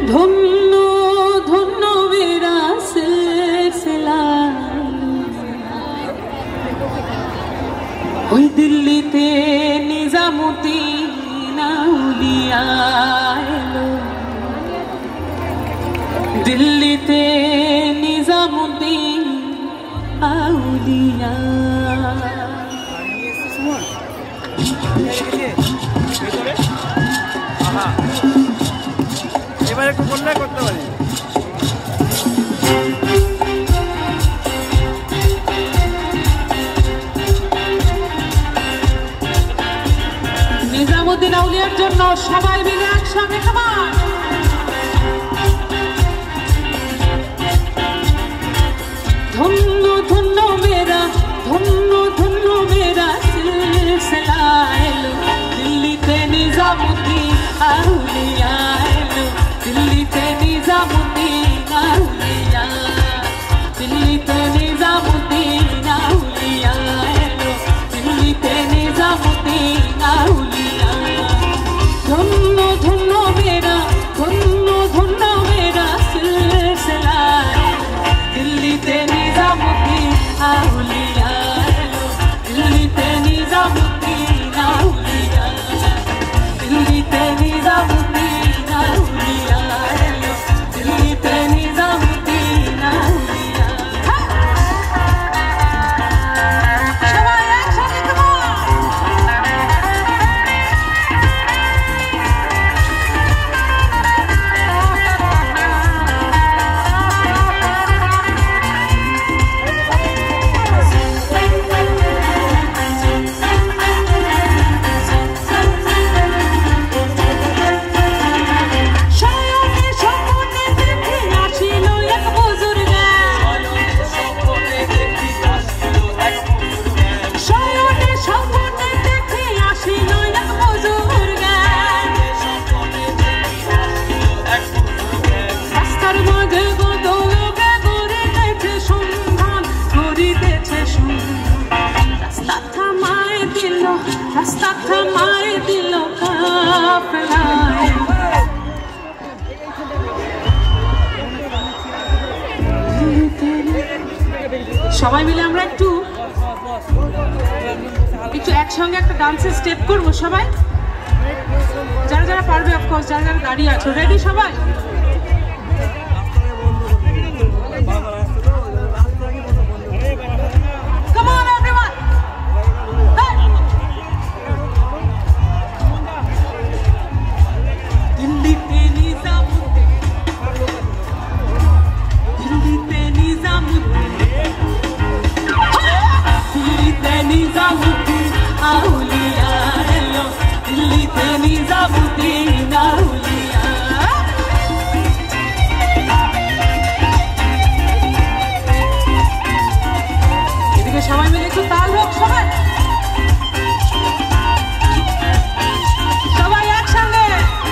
ধন্য ধন্য মেরা সিলসিলা ওই দিল্লিতে নিজামুদ্দিন আউলিয়া এলো দিল্লিতে নিজামুদ্দিন আউলিয়া এবার একটু বললে করতে পারি নিজামুদ্দিন আউলিয়ার জন্য সবাই মিলে একসঙ্গে সমান ধন্য ধন্য মেরা ধন্য ধন্য মেরা সিলসিলা এলো দিল্লিতে নিজামুদ্দিন আউলিয়া এলো দিল্লিতে নিজামুদ্দিন আউলিয়া দিল্লিতে নিজামুদ্দিন আউলিয়া এলো দিল্লিতে নিজামুদ্দিন আউলিয়া ধন্য ধন্য মেরা ধন্য ধন্য মেরা সিলসিলা দিল্লিতে নিজামুদ্দিন আউলিয়া এলো দিল্লিতে নিজামুদ্দিন আউলিয়া দিল্লিতে নিজামুদ্দিন আউলিয়া এলো দিল্লিতে নিজামুদ্দিন আউলিয়া সবাই একসাথে রাস্তা থামায় দিল কাফেলায় সবাই মিলে আমরা একটু একসঙ্গে একটা ডান্সের স্টেপ করবো সবাই যারা যারা পারবে অফকোর্স যারা যারা দাঁড়িয়ে আছো রেডি সবাই নিজামুদ্দিন আউলিয়া এলো দিল্লিতে নিজামুদ্দিন আউলিয়া এদিকে সবাই মিলে একটু তাল হোক সবাই সবাই একসঙ্গে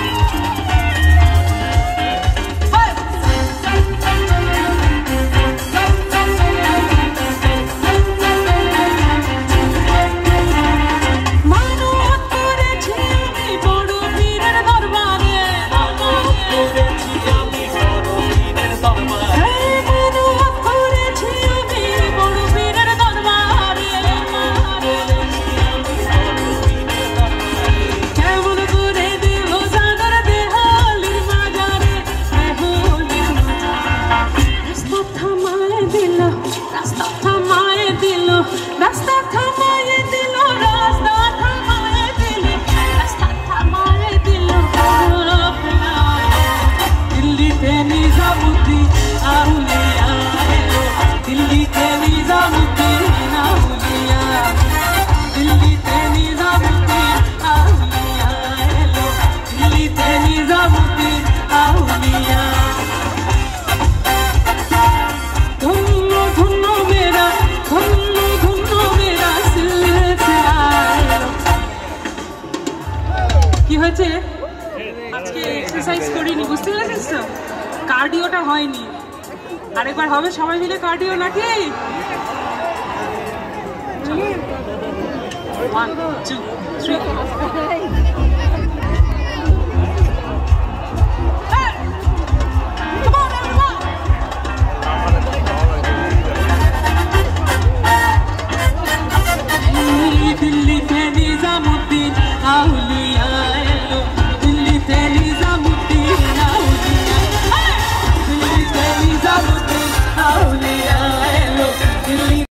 আজকে এক্সারসাইজ করিনি বুঝতে পেরেছিস তো কার্ডিওটা হয়নি আরেকবার হবে সবাই মিলে কার্ডিও নাকি 1 2 3